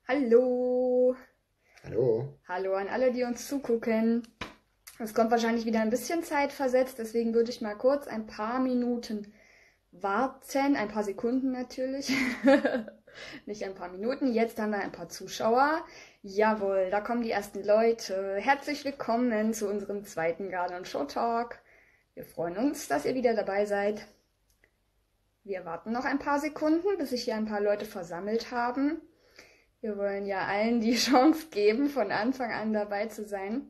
Hallo, Hallo. hallo an alle, die uns zugucken. Es kommt wahrscheinlich wieder ein bisschen zeitversetzt, deswegen würde ich mal kurz ein paar Minuten warten, ein paar Sekunden natürlich, nicht ein paar Minuten. Jetzt haben wir ein paar Zuschauer. Jawohl, da kommen die ersten Leute. Herzlich willkommen zu unserem zweiten Garden Show Talk. Wir freuen uns, dass ihr wieder dabei seid. Wir warten noch ein paar Sekunden, bis sich hier ein paar Leute versammelt haben. Wir wollen ja allen die Chance geben, von Anfang an dabei zu sein.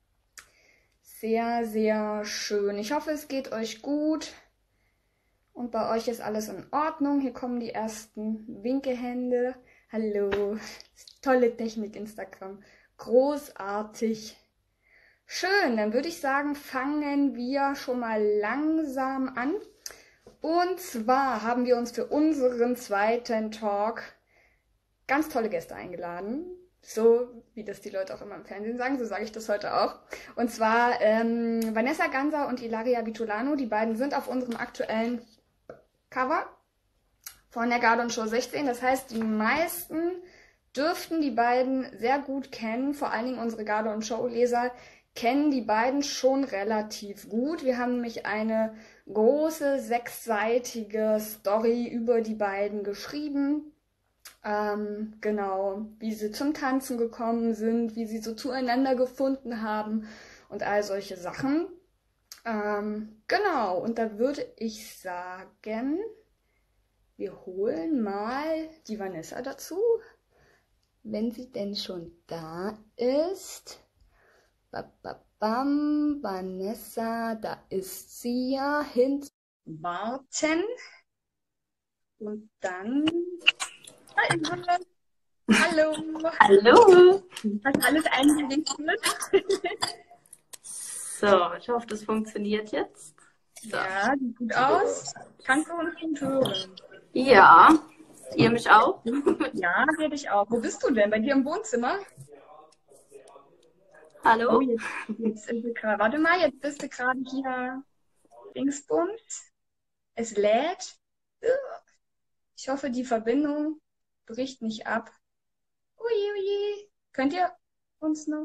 Sehr, sehr schön. Ich hoffe, es geht euch gut und bei euch ist alles in Ordnung. Hier kommen die ersten Winkehände. Hallo. Tolle Technik, Instagram. Großartig. Schön, dann würde ich sagen, fangen wir schon mal langsam an. Und zwar haben wir uns für unseren zweiten Talk ganz tolle Gäste eingeladen. So wie das die Leute auch immer im Fernsehen sagen, so sage ich das heute auch. Und zwar Vanessa Ganser und Ilaria Vitulano, die beiden sind auf unserem aktuellen Cover von der Garden Show 16. Das heißt, die meisten dürften die beiden sehr gut kennen, vor allen Dingen unsere Garden Show Leser kennen die beiden schon relativ gut. Wir haben nämlich eine große sechsseitige Story über die beiden geschrieben. Genau, wie sie zum Tanzen gekommen sind, wie sie so zueinander gefunden haben und all solche Sachen. Genau, und da würde ich sagen, wir holen mal die Vanessa dazu, wenn sie denn schon da ist. Bababam, Vanessa, da ist sie ja, hin warten und dann... Hallo. Hallo. Hast alles eingerichtet? So, ich hoffe, das funktioniert jetzt. So. Ja, sieht gut aus. Kannst du uns gut hören? Ja, ihr mich auch? Ja, wir dich auch. Wo bist du denn? Bei dir im Wohnzimmer? Hallo? Oh, jetzt sind wir gerade. Warte mal, jetzt bist du gerade hier. Dingsbums. Es lädt. Ich hoffe, die Verbindung bricht nicht ab. Ui, ui. Könnt ihr uns noch?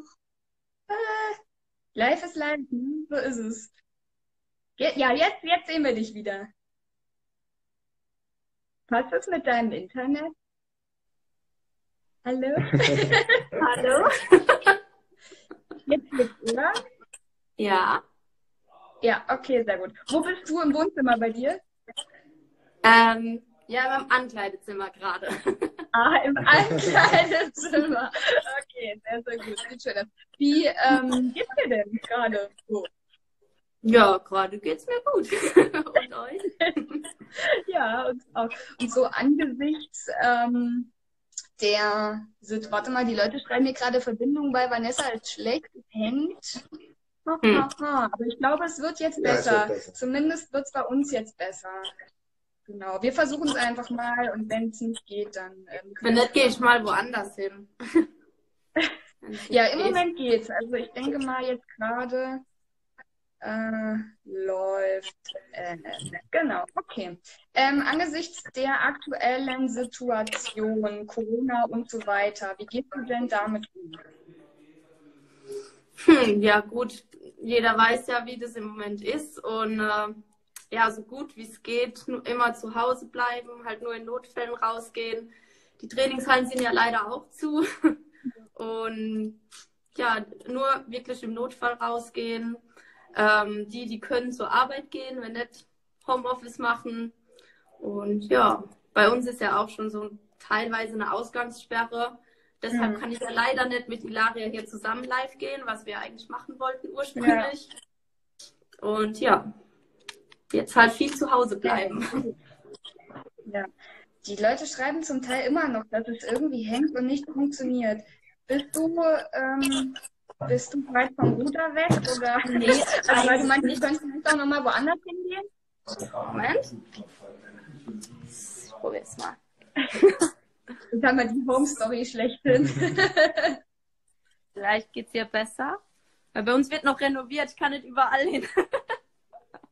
Live ist live. So ist es. Ja, jetzt sehen wir dich wieder. Passt das mit deinem Internet? Hallo? Hallo? Jetzt geht's, oder? Ja. Ja, okay, sehr gut. Wo bist du im Wohnzimmer bei dir? Ja, beim Ankleidezimmer gerade. Ah, im Ankleidezimmer. Okay, sehr, sehr gut. Sieht schön aus. Wie geht's dir denn gerade so? Ja, gerade geht's mir gut. Und euch? Ja, uns auch. Und so angesichts warte mal, die Leute schreiben mir gerade, Verbindung bei Vanessa ist schlecht, es hängt. Aber ich glaube, es wird jetzt Ja, es besser. wird besser. Zumindest wird es bei uns jetzt besser. Genau, wir versuchen es einfach mal und wenn es nicht geht, dann Wenn nicht, gehe ich mal woanders hin. Ja, im Moment geht's. Also ich denke mal jetzt gerade läuft. Genau, okay. Angesichts der aktuellen Situation, Corona und so weiter, wie gehst du denn damit um? Ja gut, jeder weiß ja, wie das im Moment ist und ja, so gut wie es geht, nur immer zu Hause bleiben, halt nur in Notfällen rausgehen. Die Trainingshallen sind ja leider auch zu und ja, nur wirklich im Notfall rausgehen. Die können zur Arbeit gehen, wenn nicht Homeoffice machen. Und ja, bei uns ist ja auch schon so teilweise eine Ausgangssperre. Deshalb kann ich ja leider nicht mit Ilaria hier zusammen live gehen, was wir eigentlich machen wollten ursprünglich. Ja. Und ja, jetzt halt viel zu Hause bleiben. Ja, die Leute schreiben zum Teil immer noch, dass es irgendwie hängt und nicht funktioniert. Bist du weit vom Router weg? Oder? Nee, also weil du meinst, wir könnten auch nochmal woanders hingehen? Moment. Ich probier's mal. Jetzt haben wir die Home Story schlechthin. Vielleicht geht's hier besser. Weil bei uns wird noch renoviert, ich kann nicht überall hin.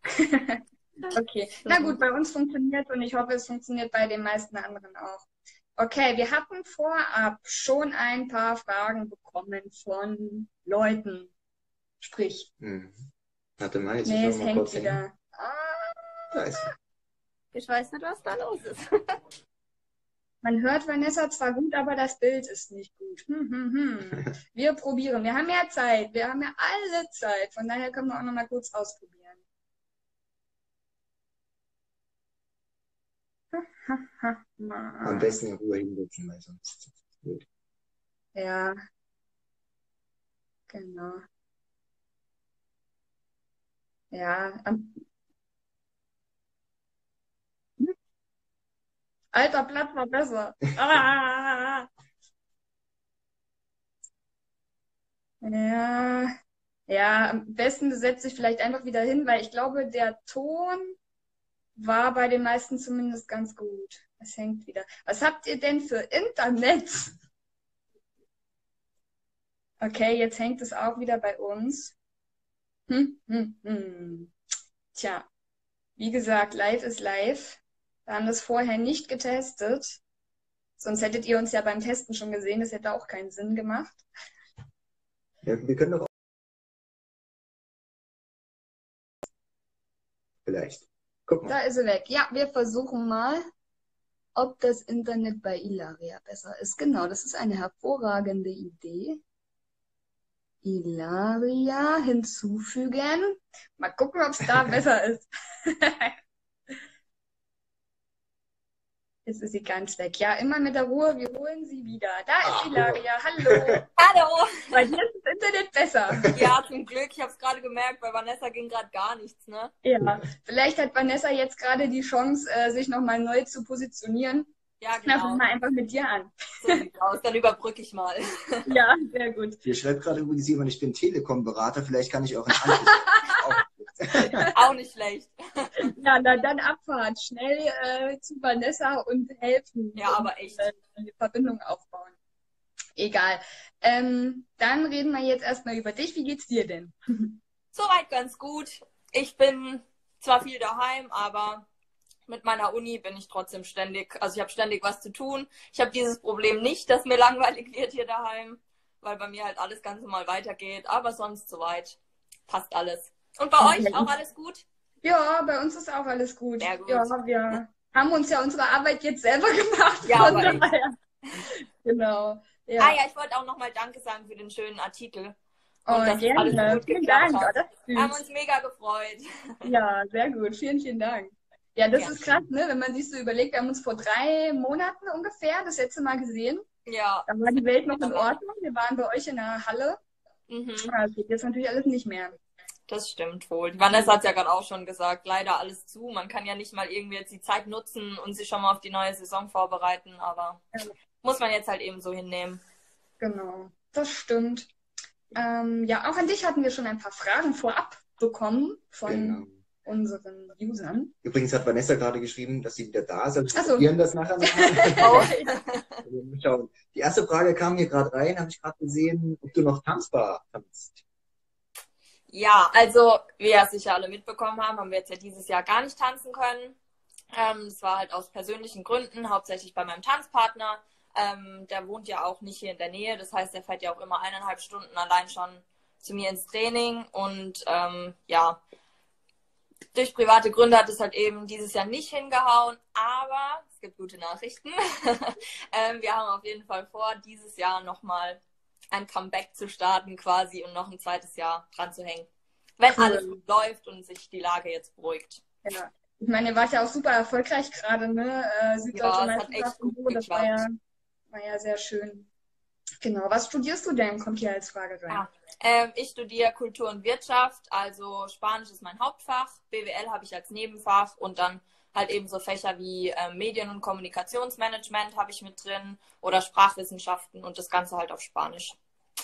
Okay, na gut, bei uns funktioniert und ich hoffe, es funktioniert bei den meisten anderen auch. Okay, wir hatten vorab schon ein paar Fragen bekommen von Leuten. Sprich, Warte mal, jetzt nee, müssen es wir mal hängt kurz hin. wieder. Da ist sie. Ich weiß nicht, was da los ist. Man hört Vanessa zwar gut, aber das Bild ist nicht gut. Wir probieren. Wir haben ja Zeit. Wir haben ja alle Zeit. Von daher können wir auch noch mal kurz ausprobieren. Am besten in Ruhe hinsetzen, weil sonst ist es blöd. Ja, genau. Ja, alter Blatt war besser. Ah! Ja, ja, am besten du setzt dich vielleicht einfach wieder hin, weil ich glaube, der Ton war bei den meisten zumindest ganz gut. Es hängt wieder. Was habt ihr denn für Internet? Okay, jetzt hängt es auch wieder bei uns. Tja, wie gesagt, live ist live. Wir haben das vorher nicht getestet. Sonst hättet ihr uns ja beim Testen schon gesehen. Das hätte auch keinen Sinn gemacht. Ja, wir können doch vielleicht. Guck Da mal. ist sie weg. Ja, wir versuchen mal, ob das Internet bei Ilaria besser ist. Genau, das ist eine hervorragende Idee. Ilaria hinzufügen. Mal gucken, ob es da besser ist. Jetzt ist sie ganz weg. Ja, immer mit der Ruhe. Wir holen sie wieder. Da ist Ilaria. Hallo. Hallo! Bei dir ist das Internet besser. Ja, zum Glück. Ich habe es gerade gemerkt, bei Vanessa ging gerade gar nichts, ne? Ja, vielleicht hat Vanessa jetzt gerade die Chance, sich nochmal neu zu positionieren. Ja, Na, genau. fang mal einfach mit dir an. So sieht's aus. Dann überbrücke ich mal. Ja, sehr gut. Hier schreibt gerade übrigens jemand, ich bin Telekom-Berater, vielleicht kann ich auch einen Anruf. Auch nicht schlecht. Ja, na dann Abfahrt. Schnell zu Vanessa und helfen. Ja, aber echt. Die Verbindung aufbauen. Egal. Dann reden wir jetzt erstmal über dich. Wie geht's dir denn? Soweit ganz gut. Ich bin zwar viel daheim, aber mit meiner Uni bin ich trotzdem ständig, also ich habe ständig was zu tun. Ich habe dieses Problem nicht, dass mir langweilig wird hier daheim, weil bei mir halt alles ganz normal weitergeht. Aber sonst soweit passt alles. Und bei euch auch alles gut? Ja, bei uns ist auch alles gut. Sehr gut. Ja, wir haben uns ja unsere Arbeit jetzt selber gemacht. Ja, von aber echt. daher. Genau. Ja. Ah ja, ich wollte auch nochmal Danke sagen für den schönen Artikel. Oh, Und dass gerne. alles gut Vielen geklappt Dank. Oh, hat. das ist Wir haben süß. uns mega gefreut. Ja, sehr gut. Vielen, vielen Dank. Ja, das Ja. ist krass, ne? Wenn man sich so überlegt, wir haben uns vor 3 Monaten ungefähr das letzte Mal gesehen. Ja. Da war die Welt noch in Ordnung. Wir waren bei euch in der Halle. Mhm. Ja, das geht jetzt natürlich alles nicht mehr. Das stimmt wohl. Die Vanessa hat ja gerade auch schon gesagt, leider alles zu. Man kann ja nicht mal irgendwie jetzt die Zeit nutzen und sich schon mal auf die neue Saison vorbereiten, aber Ja. muss man jetzt halt eben so hinnehmen. Genau, das stimmt. Ja, auch an dich hatten wir schon ein paar Fragen vorab bekommen von Genau. unseren Usern. Übrigens hat Vanessa gerade geschrieben, dass sie wieder da ist. Also wir Ach so. probieren das nachher nochmal. Mal schauen. Die erste Frage kam hier gerade rein, habe ich gerade gesehen, ob du noch tanzbar tanzt. Ja, also, wie ihr sicher alle mitbekommen haben wir jetzt ja dieses Jahr gar nicht tanzen können. Es war halt aus persönlichen Gründen, hauptsächlich bei meinem Tanzpartner. Der wohnt ja auch nicht hier in der Nähe, das heißt, er fährt ja auch immer 1,5 Stunden allein schon zu mir ins Training. Und ja, durch private Gründe hat es halt eben dieses Jahr nicht hingehauen, aber es gibt gute Nachrichten. Wir haben auf jeden Fall vor, dieses Jahr nochmal ein Comeback zu starten quasi und noch ein zweites Jahr dran zu hängen. Wenn Cool. alles gut läuft und sich die Lage jetzt beruhigt. Ja. Ich meine, ihr wart ja auch super erfolgreich gerade, ne? Süddeutsche Ja, es hat echt Meisterschaft und gut so, das geklappt. war ja sehr schön. Genau, was studierst du denn? Kommt hier als Frage rein. Ich studiere Kultur und Wirtschaft, also Spanisch ist mein Hauptfach, BWL habe ich als Nebenfach und dann halt eben so Fächer wie Medien- und Kommunikationsmanagement habe ich mit drin oder Sprachwissenschaften und das Ganze halt auf Spanisch.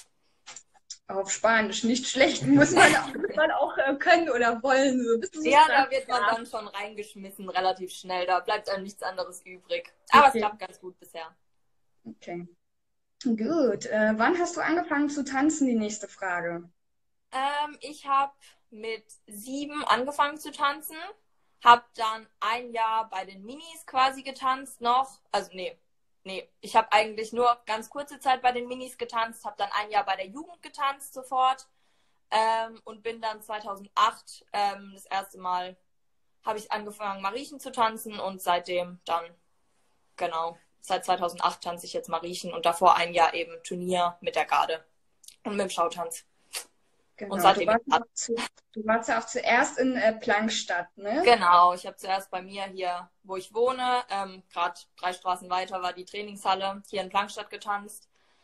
Auf Spanisch, nicht schlecht, muss man auch können oder wollen. So. Bist du so Ja, stark? da wird man dann schon reingeschmissen, relativ schnell, da bleibt einem nichts anderes übrig. Aber Okay. es klappt ganz gut bisher. Okay. Gut. Wann hast du angefangen zu tanzen? Die nächste Frage. Ich habe mit 7 angefangen zu tanzen, habe dann ein Jahr bei den Minis quasi getanzt noch, also nee, nee, ich habe eigentlich nur ganz kurze Zeit bei den Minis getanzt, habe dann ein Jahr bei der Jugend getanzt sofort und bin dann 2008 das erste Mal habe ich angefangen, Mariechen zu tanzen und seitdem dann, genau, seit 2008 tanze ich jetzt Mariechen und davor ein Jahr eben Turnier mit der Garde und mit dem Schautanz. Genau, Und seitdem du warst ja auch zuerst in Plankstadt, ne? Genau, ich habe zuerst bei mir hier, wo ich wohne, gerade 3 Straßen weiter war die Trainingshalle, hier in Plankstadt getanzt,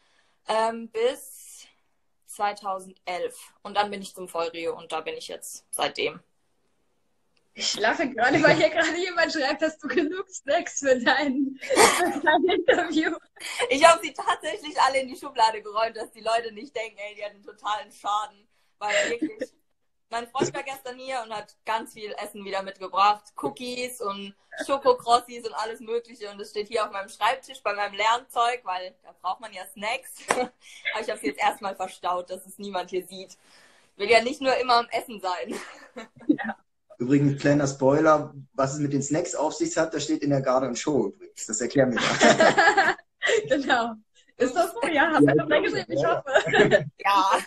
bis 2011. Und dann bin ich zum Vollrio und da bin ich jetzt seitdem. Ich lache gerade, weil hier gerade jemand schreibt, hast du genug Snacks für dein Interview? Ich habe sie tatsächlich alle in die Schublade geräumt, dass die Leute nicht denken, ey, die hat einen totalen Schaden. Weil wirklich, mein Freund war gestern hier und hat ganz viel Essen wieder mitgebracht. Cookies und Schokokrossis und alles Mögliche. Und das steht hier auf meinem Schreibtisch bei meinem Lernzeug, weil da braucht man ja Snacks. Aber ich habe es jetzt erstmal verstaut, dass es niemand hier sieht. Will ja nicht nur immer am Essen sein. Ja. Übrigens, kleiner Spoiler, was es mit den Snacks auf sich hat, das steht in der Garde und Show übrigens. Das erklären wir da. Genau. Ist das so? Ja, hast du das reingeschrieben? Ich hoffe. Ja.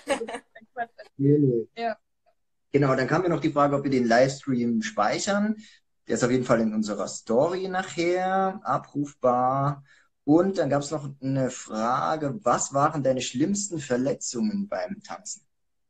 Nee. Ja. Genau, dann kam mir noch die Frage, ob wir den Livestream speichern. Der ist auf jeden Fall in unserer Story nachher abrufbar. Und dann gab es noch eine Frage, was waren deine schlimmsten Verletzungen beim Tanzen?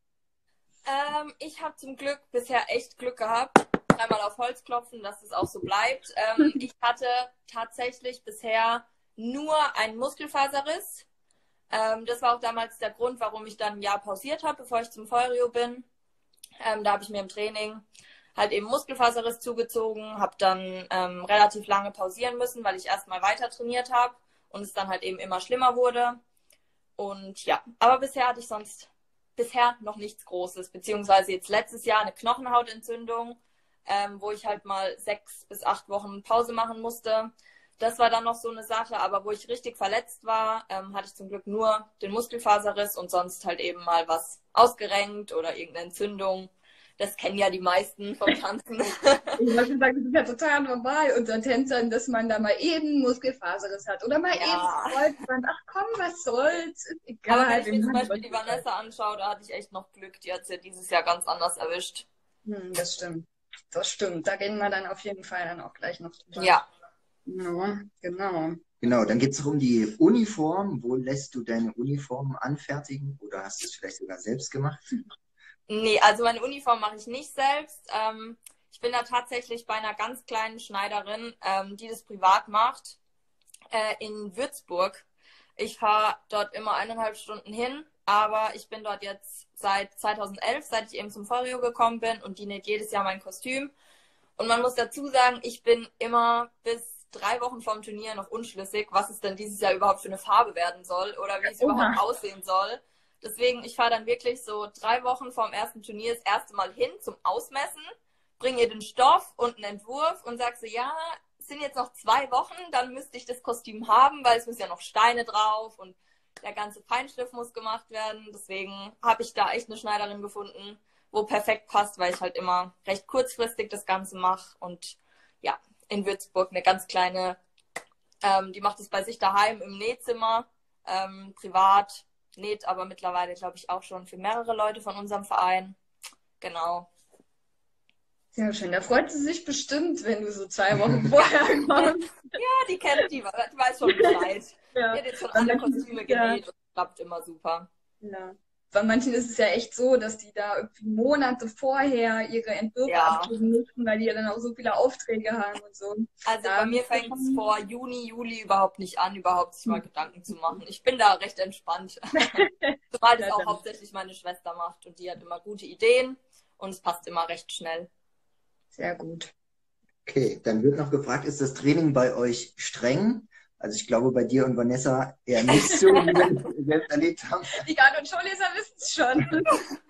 Ich habe zum Glück bisher echt Glück gehabt. Dreimal auf Holz klopfen, dass es auch so bleibt. Ich hatte tatsächlich bisher nur einen Muskelfaserriss. Das war auch damals der Grund, warum ich dann ein Jahr pausiert habe, bevor ich zum Vollrio bin. Da habe ich mir im Training halt eben Muskelfaserriss zugezogen, habe dann relativ lange pausieren müssen, weil ich erstmal weiter trainiert habe und es dann halt eben immer schlimmer wurde. Und ja, aber bisher hatte ich sonst noch nichts Großes, beziehungsweise jetzt letztes Jahr eine Knochenhautentzündung, wo ich halt mal 6 bis 8 Wochen Pause machen musste. Das war dann noch so eine Sache, aber wo ich richtig verletzt war, hatte ich zum Glück nur den Muskelfaserriss und sonst halt eben mal was ausgerenkt oder irgendeine Entzündung. Das kennen ja die meisten vom Tanzen. Ich wollte sagen, das ist ja total normal unter Tänzern, dass man da mal eben Muskelfaserriss hat oder mal eben Kreuzband. Ach komm, was soll's? Ist egal. Aber wenn ich mir zum Beispiel die Vanessa anschaue, da hatte ich echt noch Glück. Die hat es ja dieses Jahr ganz anders erwischt. Das stimmt. Das stimmt. Da gehen wir dann auf jeden Fall dann auch gleich noch drüber. Ja. Genau. Genau, dann geht es noch um die Uniform. Wo lässt du deine Uniform anfertigen? Oder hast du es vielleicht sogar selbst gemacht? Nee, also meine Uniform mache ich nicht selbst. Ich bin da tatsächlich bei einer ganz kleinen Schneiderin, die das privat macht, in Würzburg. Ich fahre dort immer 1,5 Stunden hin, aber ich bin dort jetzt seit 2011, seit ich eben zum Vollrio gekommen bin und die näht jedes Jahr mein Kostüm. Und man muss dazu sagen, ich bin immer bis 3 Wochen vorm Turnier noch unschlüssig, was es denn dieses Jahr überhaupt für eine Farbe werden soll oder wie es überhaupt aussehen soll. Deswegen, ich fahre dann wirklich so 3 Wochen vorm ersten Turnier das erste Mal hin zum Ausmessen, bringe ihr den Stoff und einen Entwurf und sag so, ja, es sind jetzt noch 2 Wochen, dann müsste ich das Kostüm haben, weil es müssen ja noch Steine drauf und der ganze Feinschliff muss gemacht werden. Deswegen habe ich da echt eine Schneiderin gefunden, wo perfekt passt, weil ich halt immer recht kurzfristig das Ganze mache. Und ja, in Würzburg eine ganz kleine, die macht es bei sich daheim im Nähzimmer, privat, näht aber mittlerweile, glaube ich, auch schon für mehrere Leute von unserem Verein. Genau. Sehr schön. Da freut sie sich bestimmt, wenn du so 2 Wochen vorher kommst. Ja, die kennt die weiß schon Bescheid. Ja. Die hat jetzt schon alle Kostüme genäht und klappt immer super. Ja. Bei manchen ist es ja echt so, dass die da irgendwie Monate vorher ihre Entwürfe abgeben müssen, weil die ja dann auch so viele Aufträge haben und so. Also bei mir fängt es vor Juni, Juli überhaupt nicht an, überhaupt sich mal Gedanken zu machen. Ich bin da recht entspannt. Zumal das auch hauptsächlich meine Schwester macht und die hat immer gute Ideen und es passt immer recht schnell. Sehr gut. Okay, dann wird noch gefragt, ist das Training bei euch streng? Also ich glaube, bei dir und Vanessa eher nicht so, wie wir es selbst erlebt haben. Die Garde- und Showleser wissen es schon.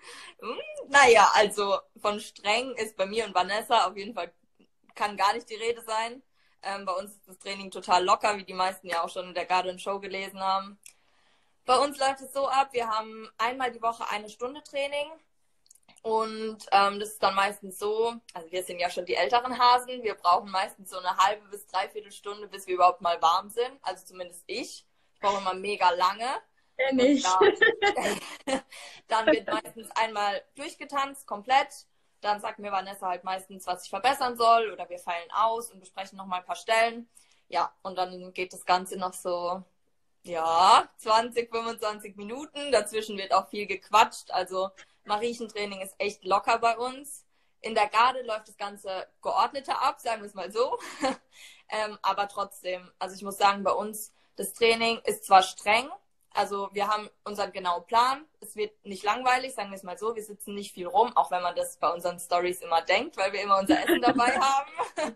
Naja, also von streng ist bei mir und Vanessa auf jeden Fall, kann gar nicht die Rede sein. Bei uns ist das Training total locker, wie die meisten ja auch schon in der Garde und Show gelesen haben. Bei uns läuft es so ab, wir haben einmal die Woche 1 Stunde Training. Und das ist dann meistens so, also wir sind ja schon die älteren Hasen, wir brauchen meistens so eine halbe bis dreiviertel Stunde, bis wir überhaupt mal warm sind. Also zumindest ich. Ich brauche immer mega lange. Nicht. Dann wird meistens einmal durchgetanzt, komplett. Dann sagt mir Vanessa halt meistens, was ich verbessern soll. Oder wir feilen aus und besprechen nochmal ein paar Stellen. Ja, und dann geht das Ganze noch so, ja, 20, 25 Minuten. Dazwischen wird auch viel gequatscht. Also Mariechentraining ist echt locker bei uns. In der Garde läuft das Ganze geordneter ab, sagen wir es mal so. Aber trotzdem, also ich muss sagen, bei uns das Training ist zwar streng, also wir haben unseren genauen Plan. Es wird nicht langweilig, sagen wir es mal so. Wir sitzen nicht viel rum, auch wenn man das bei unseren Stories immer denkt, weil wir immer unser Essen dabei haben.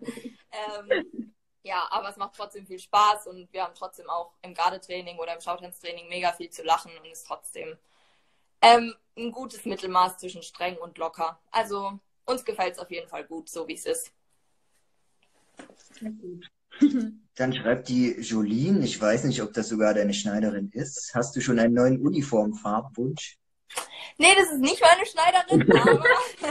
Ja, aber es macht trotzdem viel Spaß und wir haben trotzdem auch im Gardetraining oder im Schautanztraining mega viel zu lachen und ist trotzdem ein gutes Mittelmaß zwischen streng und locker. Also uns gefällt es auf jeden Fall gut, so wie es ist. Sehr gut. Dann schreibt die Jolene, ich weiß nicht, ob das sogar deine Schneiderin ist. Hast du schon einen neuen Uniformfarbwunsch? Nee, das ist nicht meine Schneiderin, aber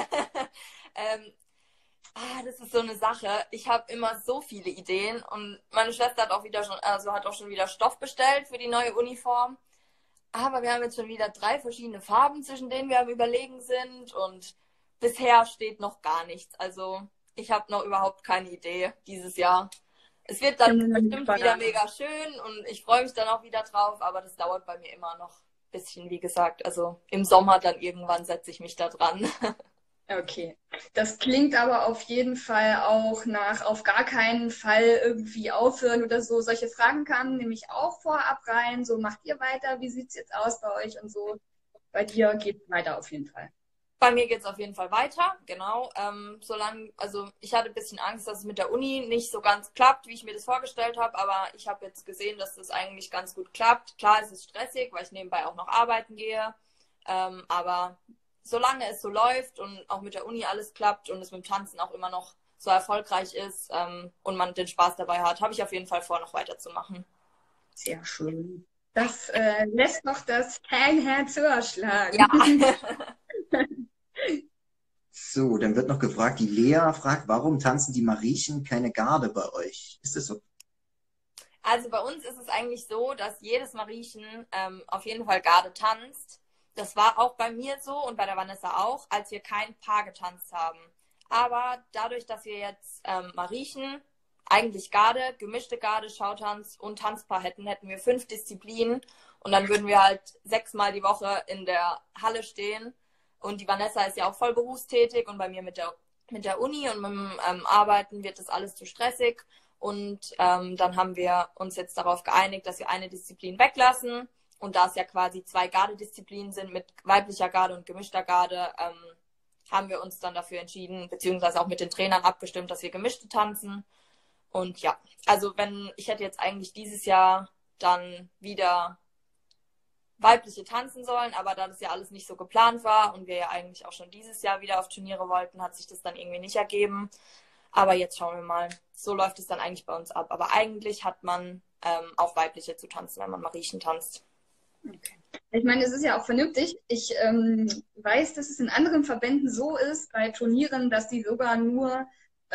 das ist so eine Sache. Ich habe immer so viele Ideen und meine Schwester hat auch schon wieder Stoff bestellt für die neue Uniform. Aber wir haben jetzt schon wieder 3 verschiedene Farben, zwischen denen wir am Überlegen sind und bisher steht noch gar nichts. Also ich habe noch überhaupt keine Idee dieses Jahr. Es wird dann bestimmt wieder mega schön und ich freue mich dann auch wieder drauf, aber das dauert bei mir immer noch ein bisschen, wie gesagt. Also im Sommer dann irgendwann setze ich mich da dran. Okay. Das klingt aber auf jeden Fall auch nach auf gar keinen Fall irgendwie aufhören oder so. Solche Fragen kamen nämlich auch vorab rein. So, macht ihr weiter? Wie sieht's jetzt aus bei euch und so? Bei dir geht's weiter auf jeden Fall. Bei mir geht's auf jeden Fall weiter, genau. Also ich hatte ein bisschen Angst, dass es mit der Uni nicht so ganz klappt, wie ich mir das vorgestellt habe, aber ich habe jetzt gesehen, dass das eigentlich ganz gut klappt. Klar, es ist stressig, weil ich nebenbei auch noch arbeiten gehe, aber solange es so läuft und auch mit der Uni alles klappt und es mit dem Tanzen auch immer noch so erfolgreich ist und man den Spaß dabei hat, habe ich auf jeden Fall vor, noch weiterzumachen. Sehr schön. Das lässt noch das Herz höher schlagen. Ja. So, dann wird noch gefragt, die Lea fragt, warum tanzen die Mariechen keine Garde bei euch? Ist das so? Also bei uns ist es eigentlich so, dass jedes Mariechen auf jeden Fall Garde tanzt. Das war auch bei mir so und bei der Vanessa auch, als wir kein Paar getanzt haben. Aber dadurch, dass wir jetzt Mariechen, eigentlich Garde, gemischte Garde, Schautanz und Tanzpaar hätten wir 5 Disziplinen und dann würden wir halt 6-mal die Woche in der Halle stehen. Und die Vanessa ist ja auch voll berufstätig und bei mir mit der Uni und mit dem Arbeiten wird das alles zu stressig. Und dann haben wir uns jetzt darauf geeinigt, dass wir eine Disziplin weglassen. Und da es ja quasi 2 Gardedisziplinen sind mit weiblicher Garde und gemischter Garde, haben wir uns dann dafür entschieden, beziehungsweise auch mit den Trainern abgestimmt, dass wir gemischte tanzen. Und ja, also ich hätte jetzt eigentlich dieses Jahr dann wieder weibliche tanzen sollen, aber da das ja alles nicht so geplant war und wir ja eigentlich auch schon dieses Jahr wieder auf Turniere wollten, hat sich das dann irgendwie nicht ergeben. Aber jetzt schauen wir mal. So läuft es dann eigentlich bei uns ab. Aber eigentlich hat man auch weibliche zu tanzen, wenn man Mariechen tanzt. Okay. Ich meine, es ist ja auch vernünftig. Ich weiß, dass es in anderen Verbänden so ist, bei Turnieren, dass die sogar nur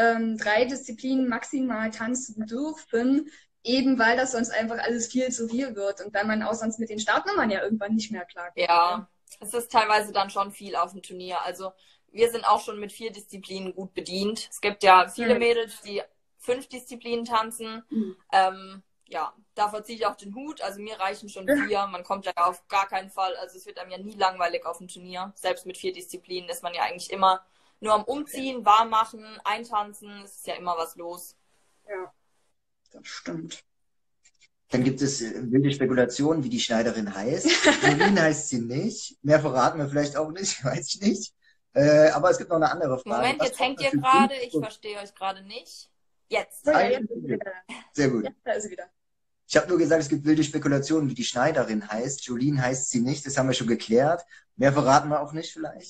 3 Disziplinen maximal tanzen dürfen, eben weil das sonst einfach alles viel zu viel wird und weil man auch sonst mit den Startnummern ja irgendwann nicht mehr klarkommt. Ja, es ist teilweise dann schon viel auf dem Turnier. Also wir sind auch schon mit 4 Disziplinen gut bedient. Es gibt ja viele Mädels, die 5 Disziplinen tanzen. Ja, davor ziehe ich auch den Hut. Also mir reichen schon 4. Man kommt ja auf gar keinen Fall. Also es wird einem ja nie langweilig auf dem Turnier. Selbst mit 4 Disziplinen ist man ja eigentlich immer nur am Umziehen, warm machen, eintanzen. Es ist ja immer was los. Ja, das stimmt. Dann gibt es wilde Spekulationen, wie die Schneiderin heißt. Jolene heißt sie nicht. Mehr verraten wir vielleicht auch nicht, weiß ich nicht. Aber es gibt noch eine andere Frage. Moment, jetzt hängt ihr gerade. Ich verstehe euch gerade nicht. Jetzt. Sehr gut. Ja, da ist sie wieder. Ich habe nur gesagt, es gibt wilde Spekulationen, wie die Schneiderin heißt. Jolene heißt sie nicht, das haben wir schon geklärt. Mehr verraten wir auch nicht vielleicht.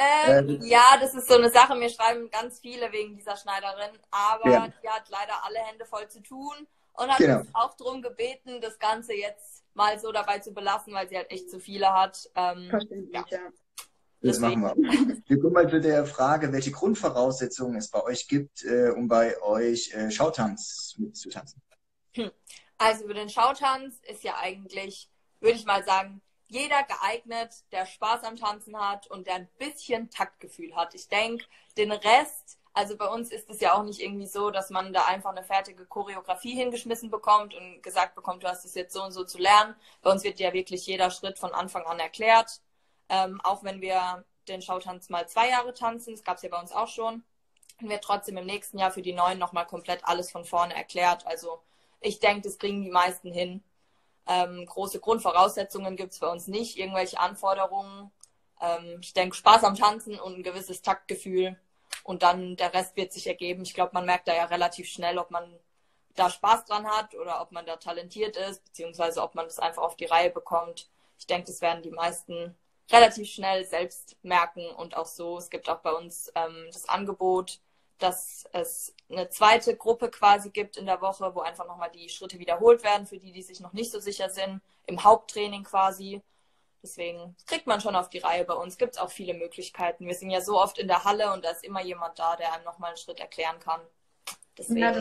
Ja, das ist so eine Sache. Mir schreiben ganz viele wegen dieser Schneiderin, aber die hat leider alle Hände voll zu tun und hat uns auch darum gebeten, das Ganze jetzt mal so dabei zu belassen, weil sie halt echt zu viele hat. Verständlich, ja. Das machen wir. Wir kommen mal zu der Frage, welche Grundvoraussetzungen es bei euch gibt, um bei euch Schautanz mitzutanzen. Also für den Schautanz ist ja eigentlich, würde ich mal sagen, jeder geeignet, der Spaß am Tanzen hat und der ein bisschen Taktgefühl hat. Ich denke, den Rest, also bei uns ist es ja auch nicht irgendwie so, dass man da einfach eine fertige Choreografie hingeschmissen bekommt und gesagt bekommt, du hast es jetzt so und so zu lernen. Bei uns wird ja wirklich jeder Schritt von Anfang an erklärt. Auch wenn wir den Schautanz mal 2 Jahre tanzen, das gab es ja bei uns auch schon, wird trotzdem im nächsten Jahr für die Neuen nochmal komplett alles von vorne erklärt. Also ich denke, das kriegen die meisten hin. Große Grundvoraussetzungen gibt es bei uns nicht, irgendwelche Anforderungen. Ich denke, Spaß am Tanzen und ein gewisses Taktgefühl und dann der Rest wird sich ergeben. Ich glaube, man merkt da ja relativ schnell, ob man da Spaß dran hat oder ob man da talentiert ist, beziehungsweise ob man das einfach auf die Reihe bekommt. Ich denke, das werden die meisten relativ schnell selbst merken und auch so. Es gibt auch bei uns das Angebot, dass es eine zweite Gruppe quasi gibt in der Woche, wo einfach nochmal die Schritte wiederholt werden für die, die sich noch nicht so sicher sind, im Haupttraining quasi. Deswegen kriegt man schon auf die Reihe. Bei uns gibt es auch viele Möglichkeiten. Wir sind ja so oft in der Halle und da ist immer jemand da, der einem nochmal einen Schritt erklären kann. Deswegen Ja,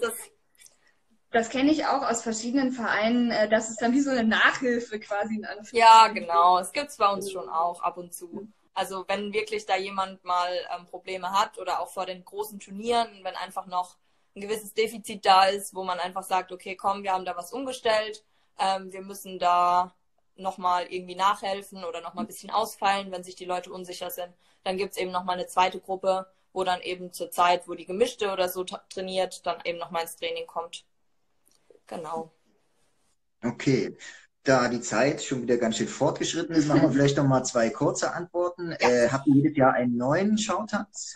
das kenne ich auch aus verschiedenen Vereinen. Das ist dann wie so eine Nachhilfe quasi in Anführungszeichen. Ja, genau. Es gibt es bei uns schon auch ab und zu. Also wenn wirklich da jemand mal Probleme hat oder auch vor den großen Turnieren, wenn einfach noch ein gewisses Defizit da ist, wo man einfach sagt, okay, komm, wir haben da was umgestellt, wir müssen da nochmal irgendwie nachhelfen oder nochmal ein bisschen ausfallen, wenn sich die Leute unsicher sind, dann gibt es eben nochmal eine zweite Gruppe, wo dann eben zur Zeit, wo die Gemischte oder so trainiert, dann eben nochmal ins Training kommt. Genau. Okay. Da die Zeit schon wieder ganz schön fortgeschritten ist, machen wir vielleicht noch mal 2 kurze Antworten. Ja. Habt ihr jedes Jahr einen neuen Schautanz?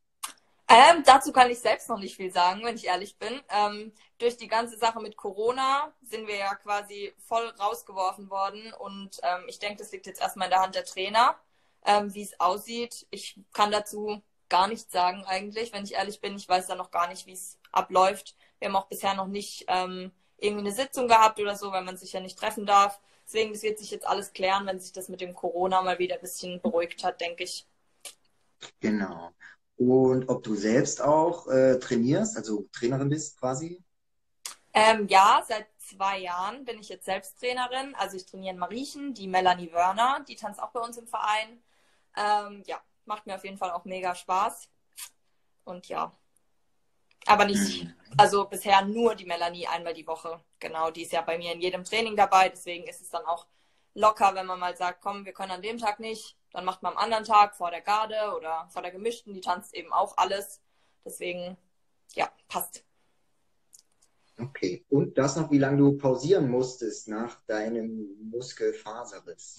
Dazu kann ich selbst noch nicht viel sagen, wenn ich ehrlich bin. Durch die ganze Sache mit Corona sind wir ja quasi voll rausgeworfen worden und ich denke, das liegt jetzt erstmal in der Hand der Trainer, wie es aussieht. Ich kann dazu gar nichts sagen eigentlich, wenn ich ehrlich bin. Ich weiß da noch gar nicht, wie es abläuft. Wir haben auch bisher noch nicht irgendwie eine Sitzung gehabt oder so, weil man sich ja nicht treffen darf. Deswegen, das wird sich jetzt alles klären, wenn sich das mit dem Corona mal wieder ein bisschen beruhigt hat, denke ich. Genau. Und ob du selbst auch trainierst, also Trainerin bist quasi? Ja, seit 2 Jahren bin ich jetzt selbst Trainerin. Also ich trainiere in Mariechen, die Melanie Wörner, die tanzt auch bei uns im Verein. Ja, macht mir auf jeden Fall auch mega Spaß. Und ja, aber nicht, also bisher nur die Melanie einmal die Woche. Genau, die ist ja bei mir in jedem Training dabei. Deswegen ist es dann auch locker, wenn man mal sagt, komm, wir können an dem Tag nicht. Dann macht man am anderen Tag vor der Garde oder vor der Gemischten. Die tanzt eben auch alles. Deswegen, ja, passt. Okay. Und das noch, wie lange du pausieren musstest nach deinem Muskelfaserriss?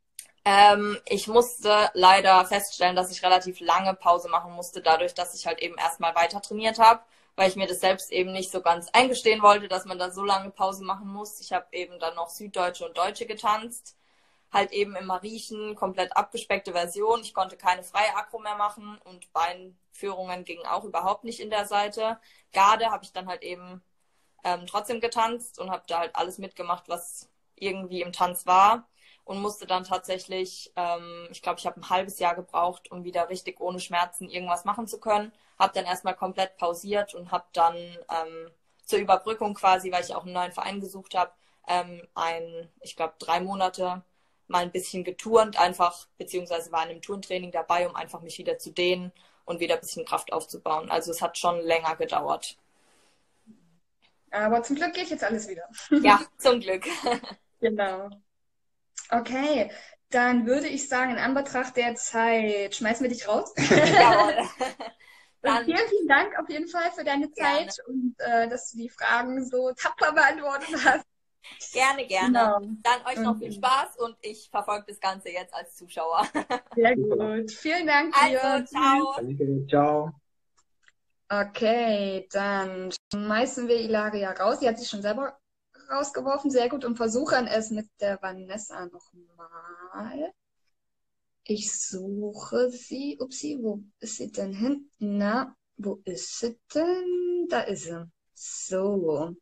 Ich musste leider feststellen, dass ich relativ lange Pause machen musste, dadurch, dass ich halt eben erstmal weiter trainiert habe, weil ich mir das selbst eben nicht so ganz eingestehen wollte, dass man da so lange Pause machen muss. Ich habe eben dann noch Süddeutsche und Deutsche getanzt, halt eben im Mariechen, komplett abgespeckte Version. Ich konnte keine freie Akro mehr machen und Beinführungen gingen auch überhaupt nicht in der Seite. Garde habe ich dann halt eben trotzdem getanzt und habe da halt alles mitgemacht, was irgendwie im Tanz war. Und musste dann tatsächlich, ich glaube, ich habe ein halbes Jahr gebraucht, um wieder richtig ohne Schmerzen irgendwas machen zu können. Habe dann erstmal komplett pausiert und habe dann zur Überbrückung quasi, weil ich auch einen neuen Verein gesucht habe, ich glaube, 3 Monate mal ein bisschen geturnt einfach, beziehungsweise war in einem Turntraining dabei, um einfach mich wieder zu dehnen und wieder ein bisschen Kraft aufzubauen. Also es hat schon länger gedauert. Aber zum Glück geht jetzt alles wieder. Ja, zum Glück. Genau. Okay, dann würde ich sagen, in Anbetracht der Zeit schmeißen wir dich raus. Jawohl. Dann, vielen, vielen Dank auf jeden Fall für deine Zeit und dass du die Fragen so tapfer beantwortet hast. Gerne. Genau. Dann euch noch viel Spaß und ich verfolge das Ganze jetzt als Zuschauer. Sehr gut. Vielen Dank dir. Also, ciao. Danke, ciao. Okay, dann schmeißen wir Ilaria raus. Sie hat sich schon selber rausgeworfen. Sehr gut. Und versuchen es mit der Vanessa nochmal. Ich suche sie. Upsi, wo ist sie denn hin? Na, wo ist sie denn? Da ist sie. So.